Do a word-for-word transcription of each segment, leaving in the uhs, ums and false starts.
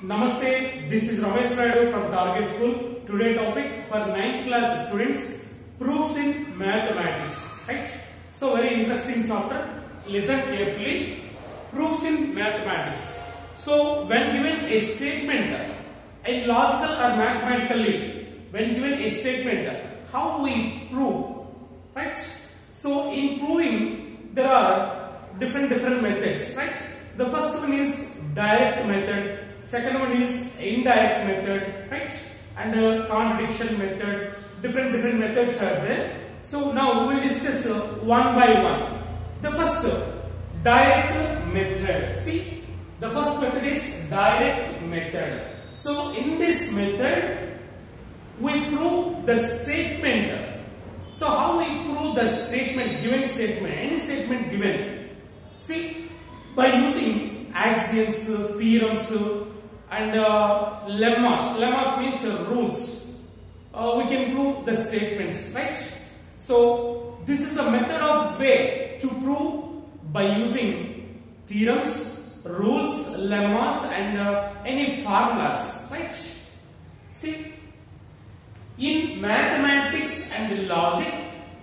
Namaste, this is Ramesh Naidu from Target School. Today topic for ninth class students, proofs in mathematics. Right? So very interesting chapter. Listen carefully. Proofs in mathematics. So when given a statement, in logical or mathematically, when given a statement, how we prove? Right? So in proving, there are different different methods. Right? The first one is direct method. Second one is indirect method, right? And uh, contradiction method. Different different methods are there. So now we will discuss uh, one by one. The first uh, direct method. See, the first method is direct method. So in this method, we prove the statement. So how we prove the statement, given statement, any statement given? See, by using axioms, uh, theorems, uh, and uh, lemmas. Lemmas means uh, rules. Uh, we can prove the statements, right? So this is the method of way to prove by using theorems, rules, lemmas, and uh, any formulas, right? See, in mathematics and logic,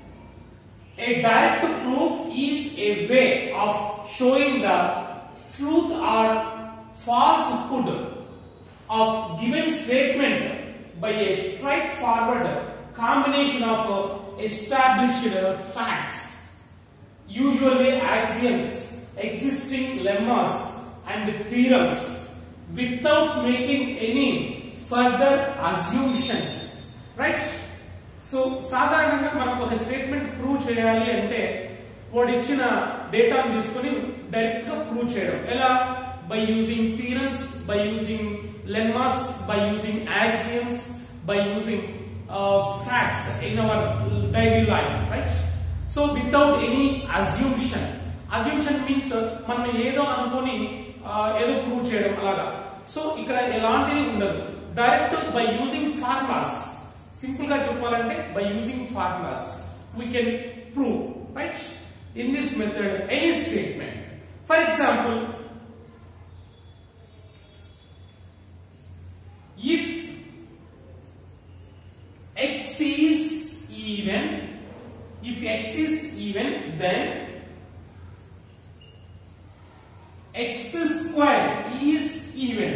a direct proof is a way of showing the truth or falsehood of given statement by a straightforward combination of established facts, usually axioms, existing lemmas and theorems, without making any further assumptions, right? So సాధారణంగా మనకు ఒక statement prove చేయాలి అంటే వాడు ఇచ్చిన డేటాను తీసుకొని direct గా ప్రూవ్ చేయడం ఎలా? By using theorems, by using lemmas, by using axioms, by using uh, facts in our daily life, right? So without any assumption. Assumption means మనం ఏదో అనుకొని ఏదో ప్రూవ్ చేయడం అలాగా. సో ఇక్కడ ఎలాంటిది ఉండదు. Direct by using formulas. Simple గా చెప్పాలంటే by using formulas we can prove, right? In this method any statement. For example, if x is even, if x is even, then x square is even.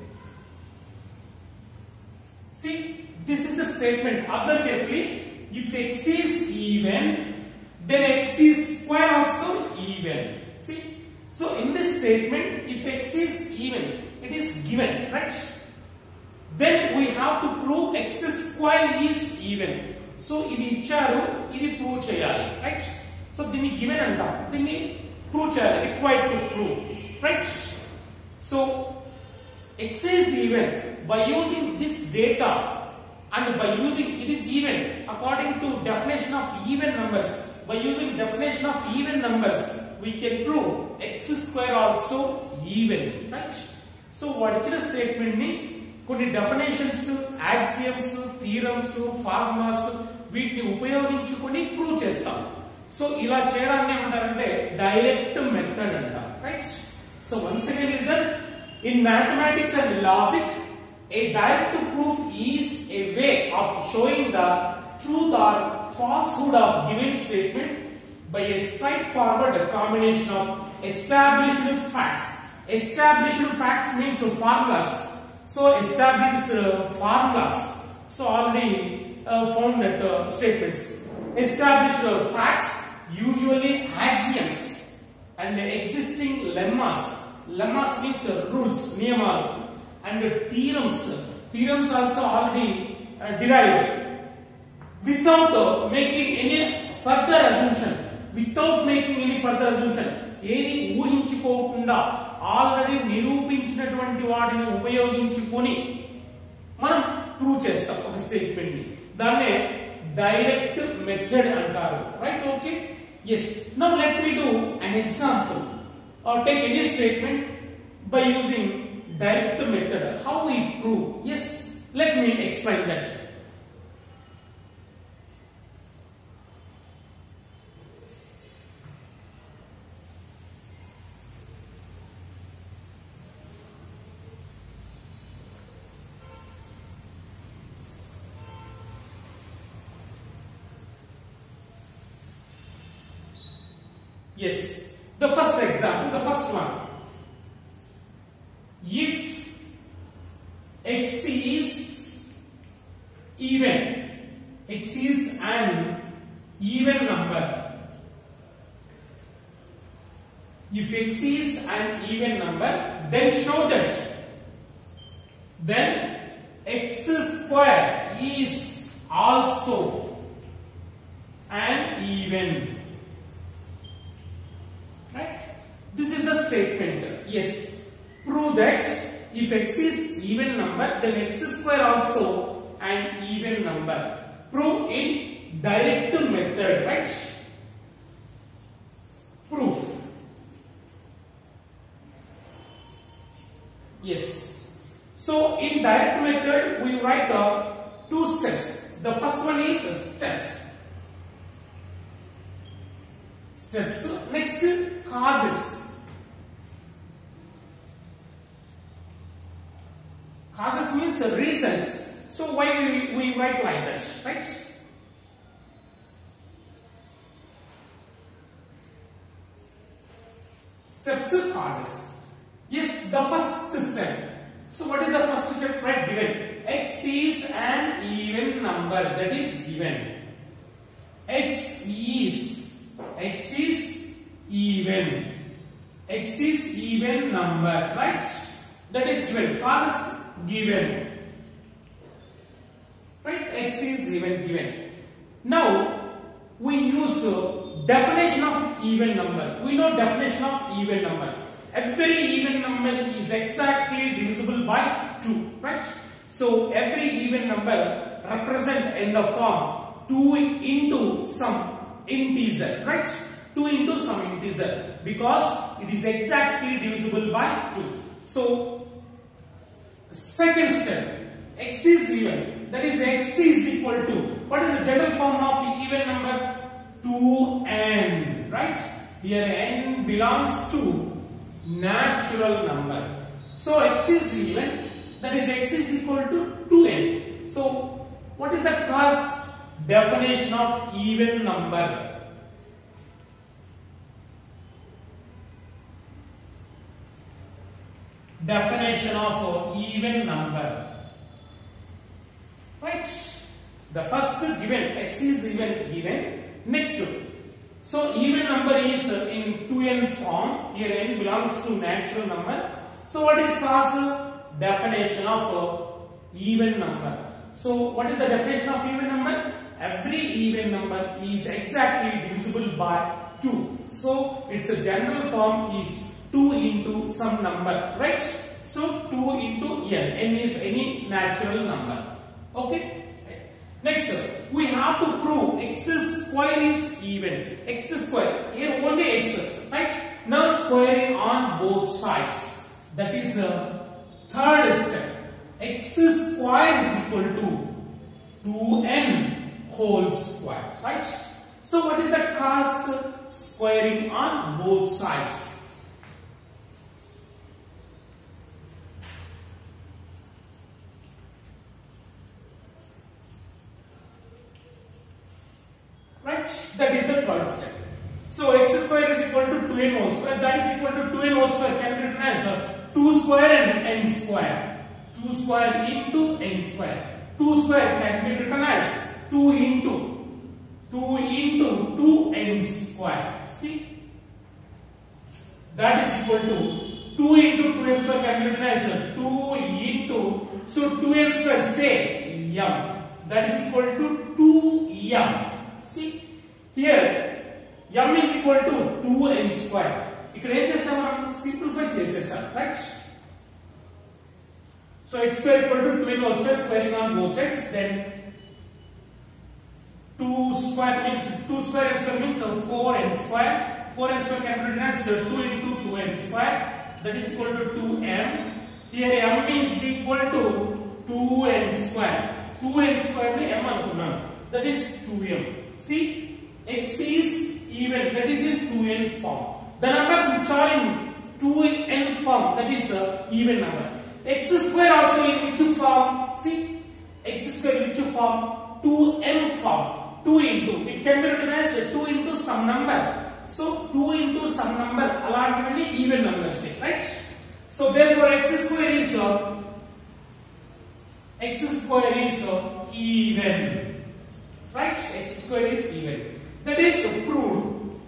See, this is the statement. Observe carefully. If x is even, then x is square also even. See, so in this statement, if x is even, it is given, right? Then we have to prove x square is even. So ఇది ఇచ్చారు, ఇది prove చేయాలి, right? So దీన్ని given అంటాం, దీన్ని prove చేయాలి, required to prove, right? So x is even by using this data and by using it is even according to definition of even numbers. By using definition of even numbers, we can prove x square also even, right? So what is the statement ni కొన్ని definitions, axioms, theorems, formulas వీటిని ఉపయోగించుకొని prove చేస్తాం. So ఇలా చేయడాన్ని ఏమంటారంటే direct method అంటాం, right? So once again listen, in mathematics and logic a direct proof is a way of showing the truth or falsehood of given statement by a straightforward combination of established facts. Established facts means formulas. So established uh, formulas. So already uh, found that uh, statements. Established uh, facts, usually axioms, and uh, existing lemmas. Lemmas means uh, rules, niyamalu, and uh, theorems. Theorems also already uh, derived. Without uh, making any further assumption. Without making any further assumption. ఏది ఊహించుకోకుండా already నిరూపించినటువంటి వాటిని ఉపయోగించుకొని మనం prove చేస్తాం ఒక statement ని. దాన్నే direct method అంటారు, right? Okay, yes. Now let me do an example or take any statement by using direct method. How we prove? Yes, let me explain that. Yes. The first example, the first one. If x is even, x is an even number. If x is an even number, then show that then x square is also an even. Right? This is the statement. Yes. Prove that if x is even number, then x square also an even number. Prove in direct method, right? Proof. Yes. So in direct method, we write the two steps. The first one is steps. Steps. Next, causes. Causes means reasons. So why we, we write like that, right? Steps of causes. Yes, the first step. So what is the first step? Right, given. X is an even number, that is given. X is, X is even. X is even number, right? That is given. Causes given. Right? X is even given. Now we use uh, definition of even number. We know definition of even number. Every even number is exactly divisible by two. Right? So every even number represent in the form two into some integer. Right? two into some integer, because it is exactly divisible by two. So second step, x is even, that is x is equal to, what is the general form of even number? two n, right? Here n belongs to natural number. So x is even, that is x is equal to two n. So what is the cause? Definition of even number. Definition of even number. Right? The first given, x is even given. Next, so even number is in two n form. Here n belongs to natural number. So what is cause? Definition of even number. So what is the definition of even number? Every even number is exactly divisible by two. So its general form is two into some number, right? So two into n. N is any natural number. Okay. Next, we have to prove x square is even. X square. Here only x, right? Now squaring on both sides. That is the third step. X square is equal to two n whole square, right? So what is the cause? Squaring on both sides. Right? That is the third step. So x square is equal to two n whole square. That is equal to two n whole square can be written as two square and n square. two square into n square. two square can be written as two into two into two n square. See? That is equal to two into two n square can be written as two into, so two n square say m. That is equal to two m. See? Here m is equal to two n square. ఇక్కడ ఏం చేసాం మనం simplify చేసేసాం, right? So x square equal to two n whole square, squaring on both sides, then two square means two square n square means four n square. four n square can be written as two into two n square, that is equal to two m. Here m is equal to two n square. two n square ni m anukunnam, that is two m. See, x is even, that is in two n form. The numbers which are in two n form, that is uh, even number. X square also in which form? See, x square in which form? two n form. two into, it can be written as two into some number. So two into some number అలాంటివన్నీ even numbers right. So therefore x square is uh, x square is uh, even, right? X square is even. That is proved,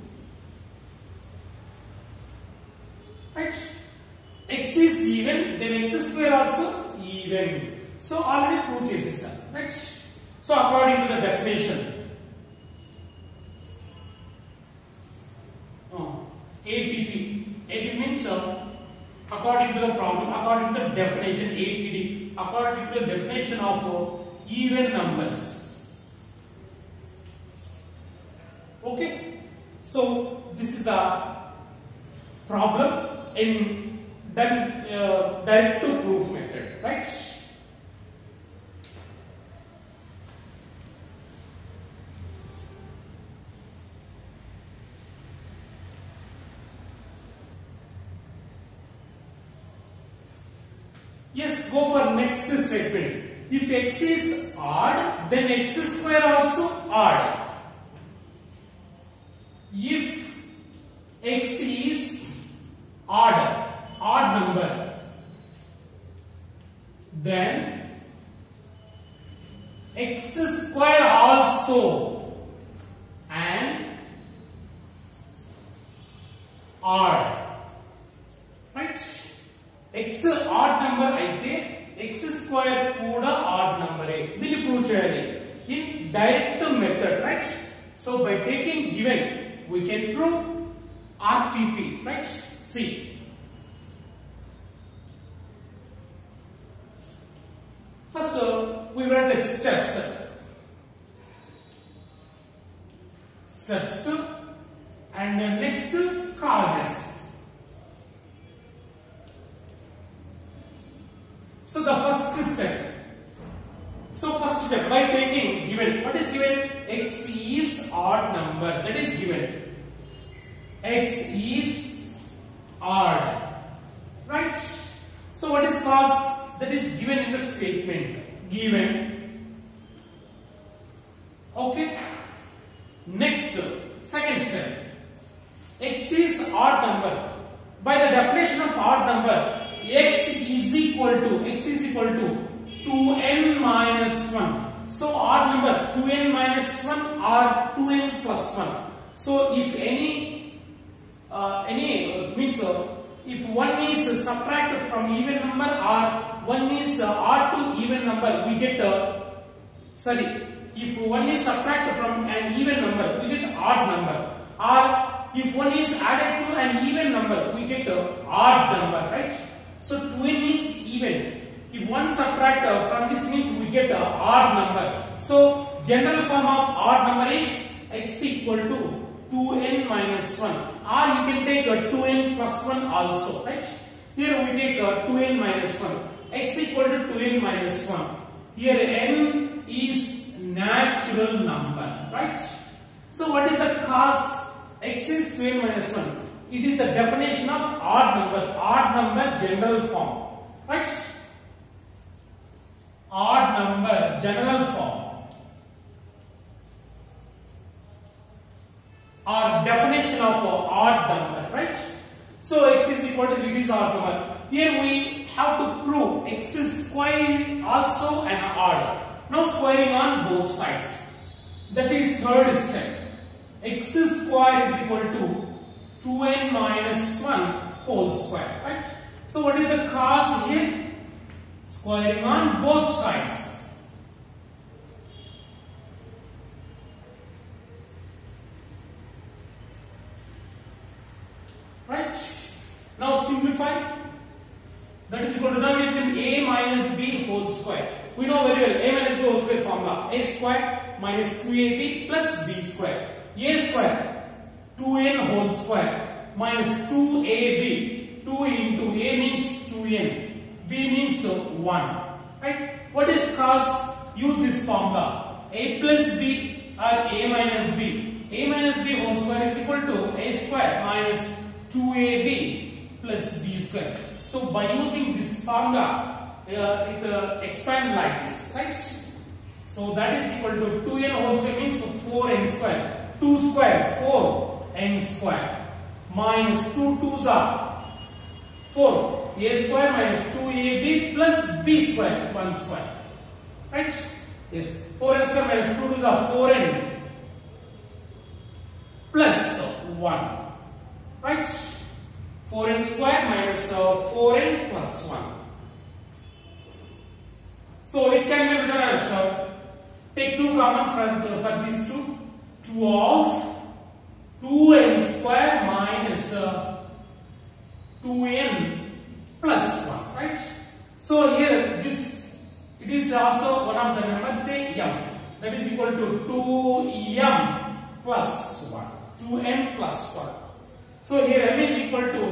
right? X is even, then x square also even. So already proved chesesam, right? So according to the definition, oh, A T P, A T P means uh, according to the problem, according to the definition, A T D, according to the definition of uh, even numbers. Okay, so this is the problem in done uh, direct to proof method, right? Yes, go for next statement. If x is odd, then x square also odd. If x is odd, odd number, then x square also and odd, right? X odd number అయితే x square కూడా odd number ఏ. దీన్ని prove చేయాలి in direct method, right? So by taking given we can prove R T P, right? See, first uh, we write the steps steps and uh, next causes. So the first step, so first step by taking given, what is given? X is odd number, that is given. X is odd, right? So what is cause? That is given in the statement, given. Okay, next second step, x is odd number. By the definition of odd number, x is equal to x is equal to two n minus one. So odd number two n minus one or two n plus one. So if any uh, any means uh, if one is subtracted from even number or one is uh, odd to even number, we get uh, sorry if one is subtracted from an even number, we get odd number, or if one is added to an even number, we get uh, odd number, right? So two n is even. If one subtract uh, from this means we get a odd number. So general form of odd number is x equal to two n minus one. Or you can take a two n plus one also, right? Here we take a two n minus one. X equal to two n minus one. Here n is natural number, right? So what is the cause? X is two n minus one. It is the definition of odd number, odd number general form, right? Odd number general form or definition of odd number, right? So x is equal to, it is odd number. Here we have to prove x square also an odd. Now squaring on both sides. That is third step. X square is equal to two n minus one whole square, right? So what is the cause here? Squaring on both sides. Right? Now simplify. That is equal to, now is in a minus b whole square. We know very well a minus b whole square formula. A square minus two a b plus b square. A square two n whole square minus two a b. two into a means two n. B means one. Right? What is cause? Use this formula. A plus b or a minus b. A minus b whole square is equal to a square minus two a b plus b square. So by using this formula, uh, it uh, expands like this, right? So that is equal to two n whole square means four n square. two square, four n square minus two twos are four, a square minus two a b plus b square, one square, right? Yes, four n square minus two twos are four n plus one, right? four n square minus uh, four n plus one. So it can be written as uh, take two common for, for these two, twelve, two n square minus uh, two n plus one, right? So here this, it is also one of the numbers, say m, that is equal to two m plus one, two n plus one. So here m is equal to,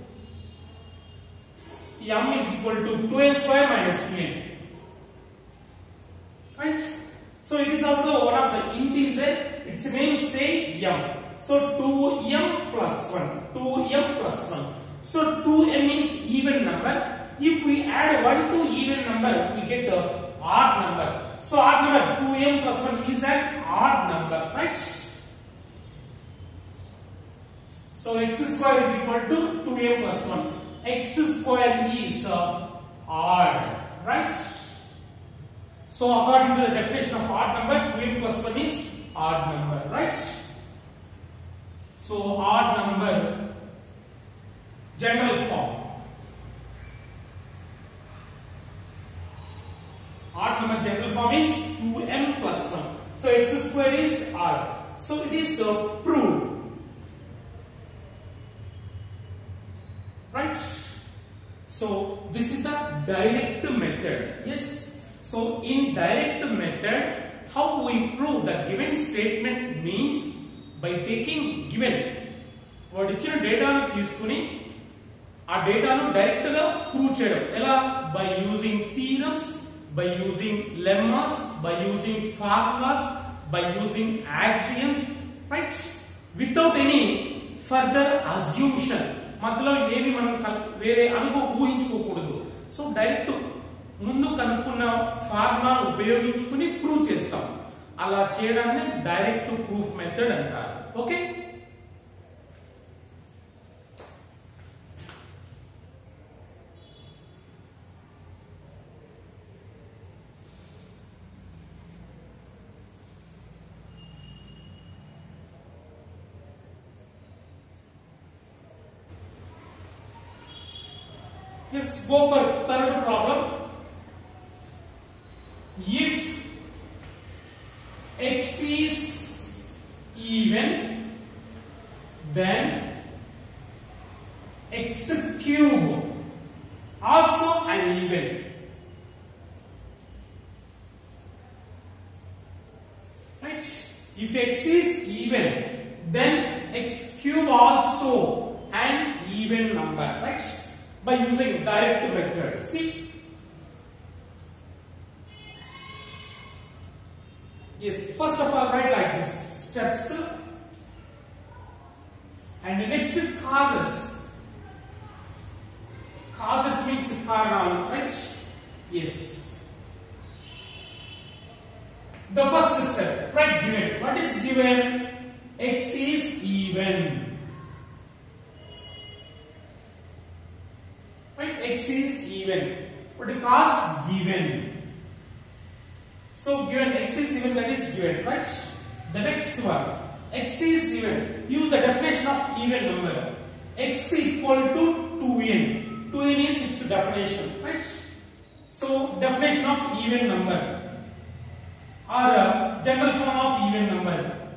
m is equal to two n square minus two n, right? So it is also one of the integer, its name say m. So two m plus one, two m plus one. So two m is even number. If we add one to even number, we get the odd number. So odd number two m plus one is an odd number, right? So x square is equal to two m plus one. X square is uh, odd, right? So according to the definition of odd number, two m plus one is odd number, right? So odd number general form. Odd number general form is two m plus one. So x square is odd. So it is uh, proved. Right? So this is the direct method. Yes. So in direct method, how we prove the given statement means by taking given వాడు ఇచ్చిన డేటాను తీసుకుని ఆ డేటాను direct గా prove చేయడం ఎలా, by using theorems, by using lemmas, by using formulas, by using axioms, right, without any further assumption. మధ్యలో ఏమి మనం వేరే అనుకో ఊహించుకోకూడదు. సో డైరెక్ట్ ముందు కనుక్కున్న ఫార్ములా ఉపయోగించుకుని ప్రూవ్ చేస్తాం. అలా చేయడాన్ని డైరెక్ట్ ప్రూఫ్ మెథడ్ అంటారు. Okay. Let's go for third problem. If x is even, then x cube also an even. Right? If x is even, then x cube also an even number. Right? By using direct method. See, yes, first of all write like this steps, and the next causes. Causes means karanam, right? Yes. The first step, write given. What is given? X is even. X is even. What is cause? Given. So given x is even, that is given, right? The next one, x is even. Use the definition of even number. X equal to two n. two n is its definition, right? So definition of even number or uh, general form of even number.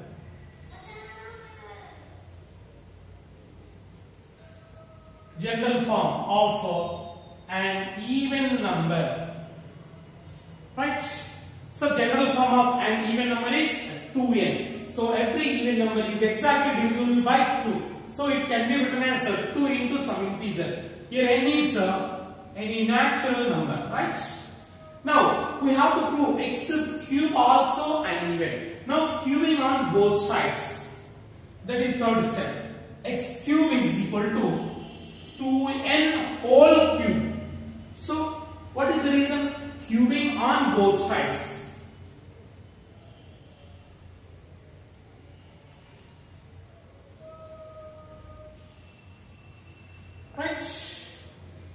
General form of uh, an even number, right? So general form of an even number is two n. So every even number is exactly divisible by two. So it can be written as uh, two into some integer. Here n is uh, any natural number, right? Now we have to prove x cube also an even. Now cubing on both sides. That is third step. X cube is equal to two n whole cube. So what is the reason? Cubing on both sides.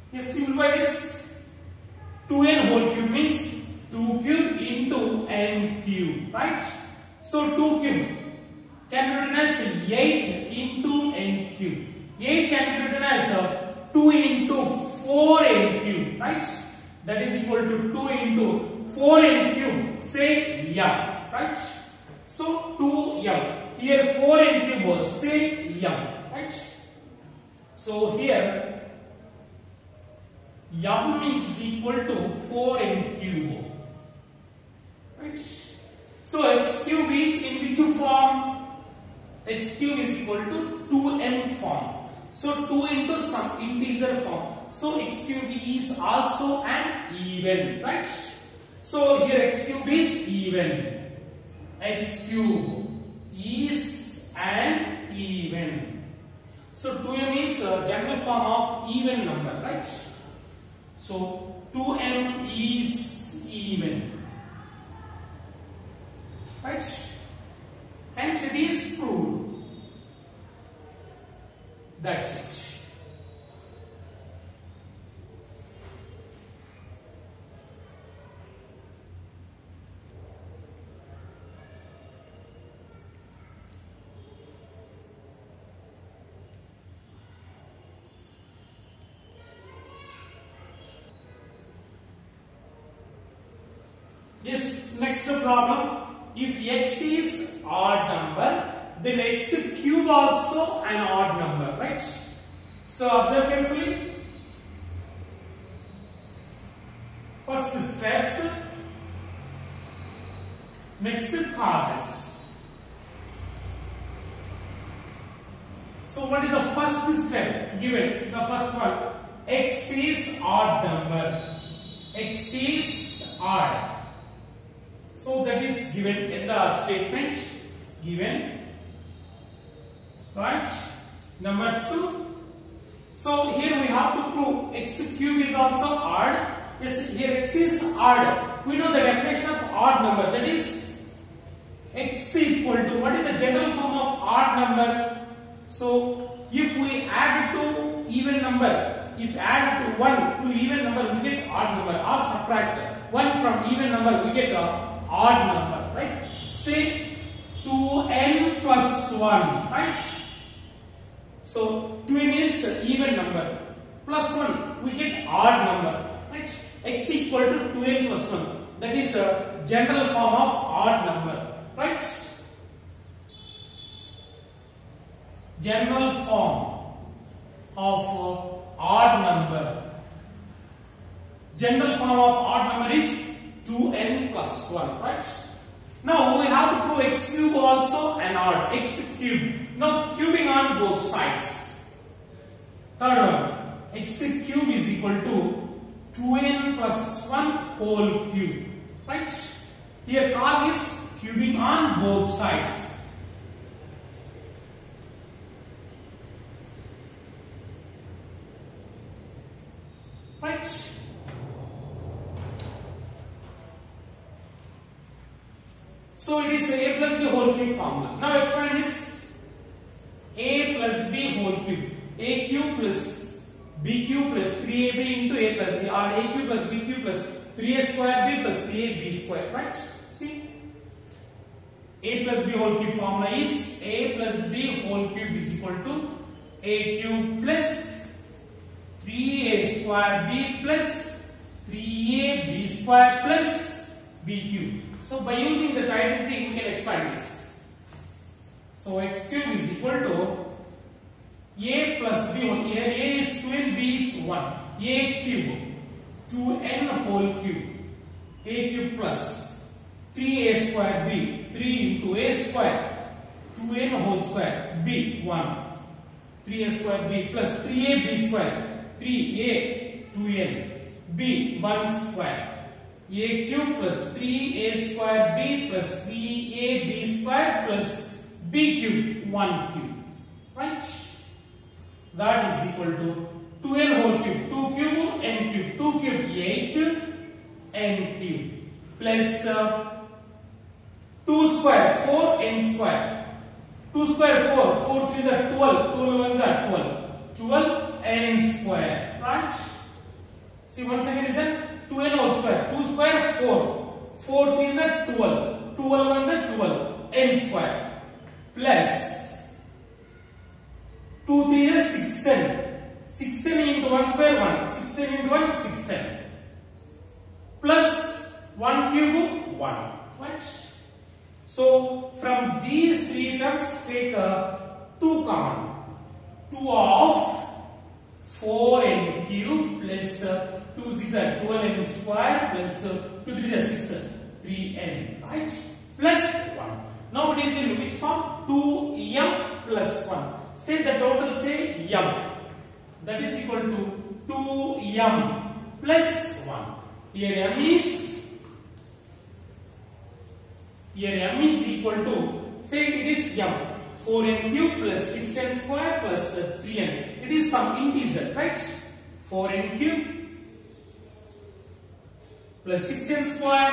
Yes, simplify this. two n whole cube means two cube into n cube, right? So two cube can be written as eight into n cube. eight can be written as two into four n cube, right? That is equal to two into four n cube. Say m, right? So two m. Here four n cube was say m, right? So here m is equal to four n cube, right? So x cube is in which form? X cube is equal to two n form. So two into some integer form. So x cube is also an even, right? So here x cube is even. X cube is an even. So two n is a general form of even number, right? So two n is even, right? Hence it is proved. That's it. Yes, next problem. If x is odd number, then x cube also an odd number, right? So observe carefully. First steps, next causes. So what is the first step given? The first one, x is odd number. X is odd. So that is given in the statement given, right? Number two. So here we have to prove x cube is also odd. Yes, here x is odd. We know the definition of odd number, that is x equal to, what is the general form of odd number? So if we add to even number, if add to one to even number, we get odd number, or subtract one from even number, we get a odd number, right? Say two n plus one, right? So two n is even number, plus one, we get odd number, right? X equal to two n plus one, that is a general form of odd number, right? General form of odd number. General form of odd number is two n plus one, right? Now we have to prove x cube also an odd, x cube. Now cubing on both sides. Third one, x cube is equal to two n plus one whole cube, right? Here cos is cubing on both sides. Right? So it is a plus b whole cube formula. Now expand this. A plus b whole cube. A cube plus b cube plus three a b into a plus b, or a cube plus b cube plus three a square b plus three a b square. Right? See? A plus b whole cube formula is a plus b whole cube is equal to a cube plus three a square b plus three a b square plus b cube. So by using the identity we can expand this. So x cube is equal to a plus b whole. Here a is two and b is one. A cube two n whole cube. A cube plus three a square b, three into a square, two n whole square, b one. three a square b plus three a b square, three a two n, b one square. A cube plus three a square b plus three a b square plus b cube one cube, right? That is equal to two n whole cube, two cube n cube, two cube eight n cube plus uh, two square four n square, two square four, four threes are twelve, twelve ones are twelve, twelve n square, right? See once again listen, two n whole square, two square four, four threes are twelve, twelve ones are twelve, n square plus two threes are six n, six n into one square one, six n into one six n plus one cube one, right? So from these three terms take a two common, two of four n cube plus uh, two six are twelve n square plus uh, two three are six, uh, three n, right? Plus one. Now it is in which form? two m plus one. Say the total, say m. That is equal to two m plus one. Here m is here m is equal to, say it is m, four n cube plus six n square plus uh, three n. It is some integer, right? four n cube plus six n square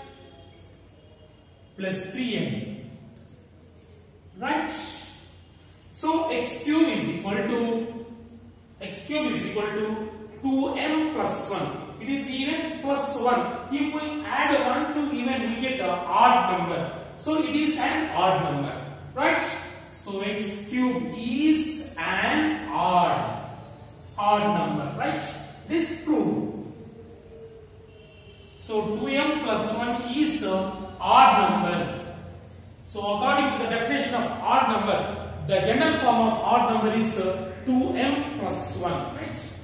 plus three n, right? So x cube is equal to x cube is equal to two m plus one. It is even plus one. If we add one to even, we get an odd number. So it is an odd number, right? So x cube is an odd odd number, right? This proved. So two m plus one is an odd number. So according to the definition of odd number, the general form of odd number is two m plus one, right?